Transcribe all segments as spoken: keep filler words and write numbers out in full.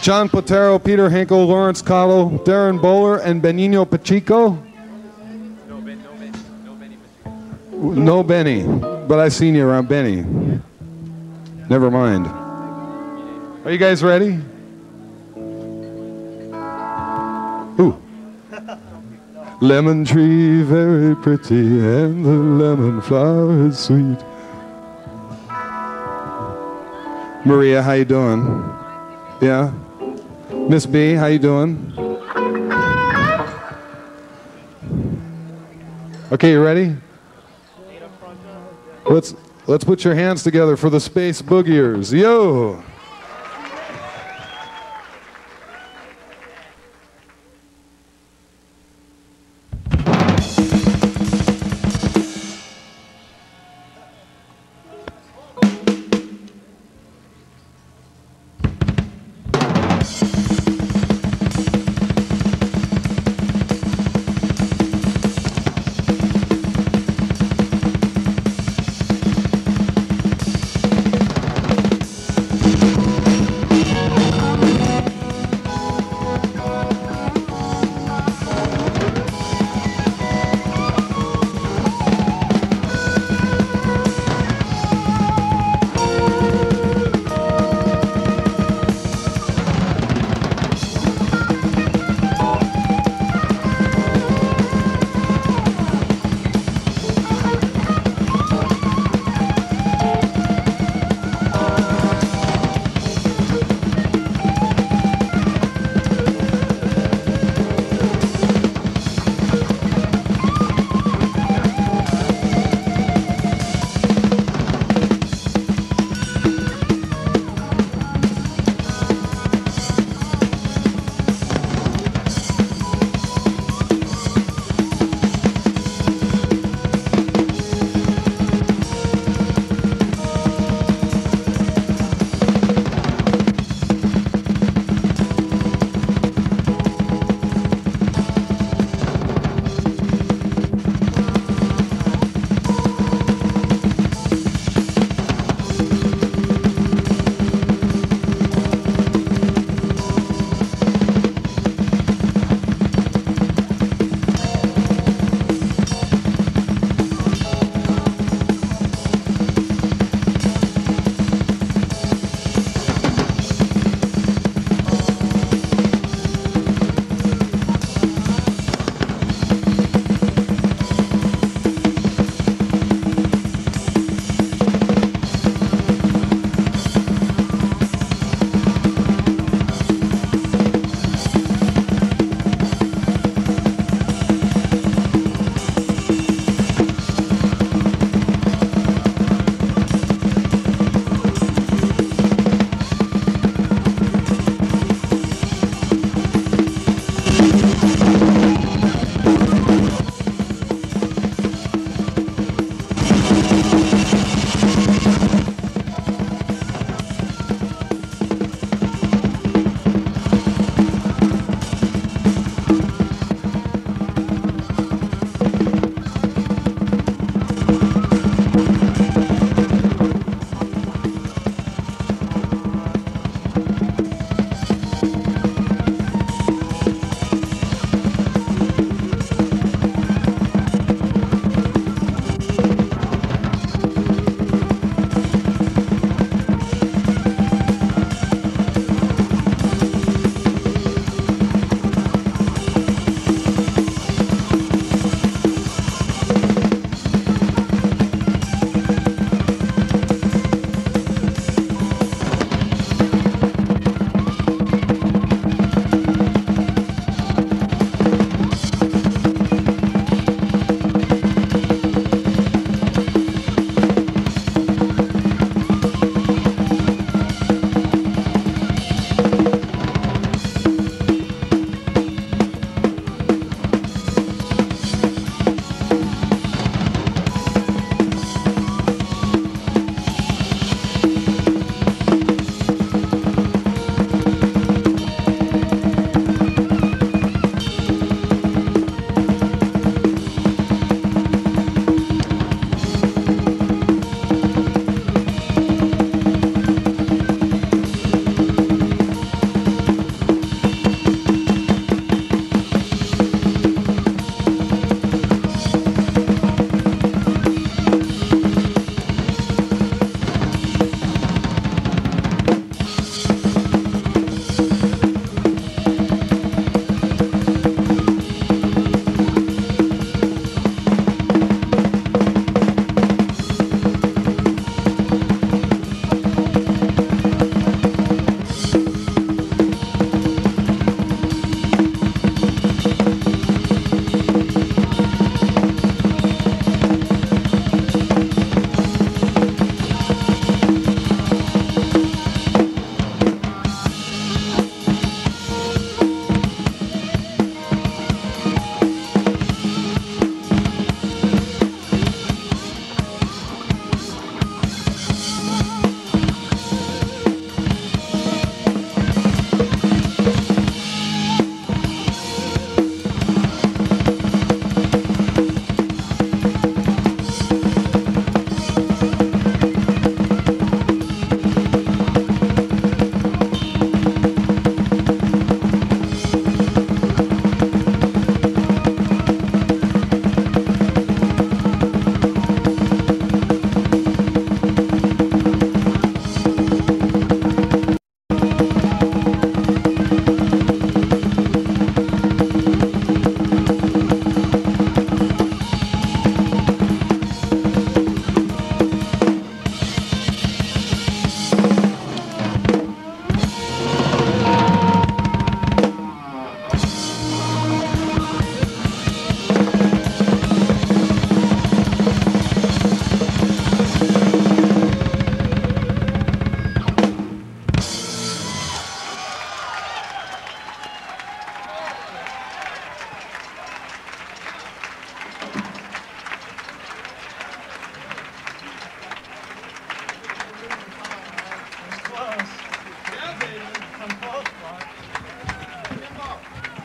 John Potero, Peter Hinkle, Lawrence Cottle, Darren Bowler, and Benigno Pacheco. No, ben, no, ben, no Benny Pacheco. No Benny, but I seen you around Benny. Never mind. Are you guys ready? Ooh. Lemon tree very pretty and the lemon flower is sweet. Maria, how you doing? Yeah? Miss B, how you doing? Okay, you ready? Let's let's put your hands together for the Space Boogiers. Yo!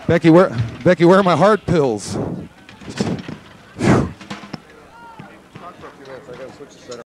Becky, where Becky, where are my heart pills?